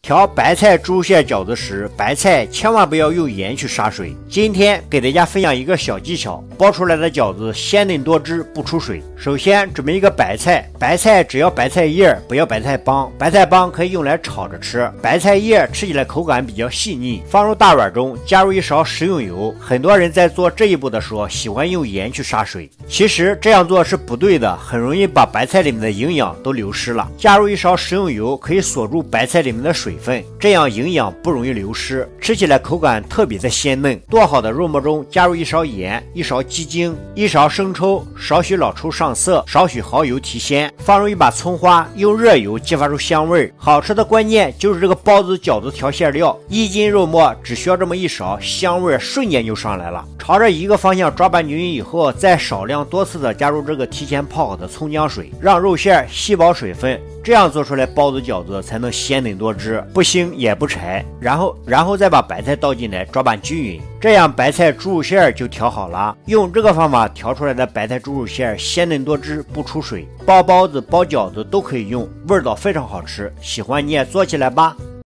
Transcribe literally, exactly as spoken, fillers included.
调白菜猪肉馅饺子时，白菜千万不要用盐去杀水。今天给大家分享一个小技巧，包出来的饺子鲜嫩多汁，不出水。首先准备一个白菜，白菜只要白菜叶，不要白菜帮。白菜帮可以用来炒着吃，白菜叶吃起来口感比较细腻。放入大碗中，加入一勺食用油。很多人在做这一步的时候，喜欢用盐去杀水，其实这样做是不对的，很容易把白菜里面的营养都流失了。加入一勺食用油，可以锁住白菜里面的水分，这样营养不容易流失，吃起来口感特别的鲜嫩。剁好的肉末中加入一勺盐，一勺鸡精，一勺生抽，少许老抽上色，少许蚝油提鲜，放入一把葱花，用热油激发出香味。好吃的关键就是这个包子饺子调馅料，一斤肉末只需要这么一勺，香味瞬间就上来了。朝着一个方向抓拌均匀以后，再少量多次的加入这个提前泡好的葱姜水，让肉馅吸饱水分，这样做出来包子饺子才能鲜嫩多汁，不腥也不柴。然后然后再把白菜倒进来抓拌均匀，这样白菜猪肉馅就调好了。用这个方法调出来的白菜猪肉馅鲜嫩多汁，不出水，包包子包饺子都可以用，味道非常好吃。喜欢你也做起来吧。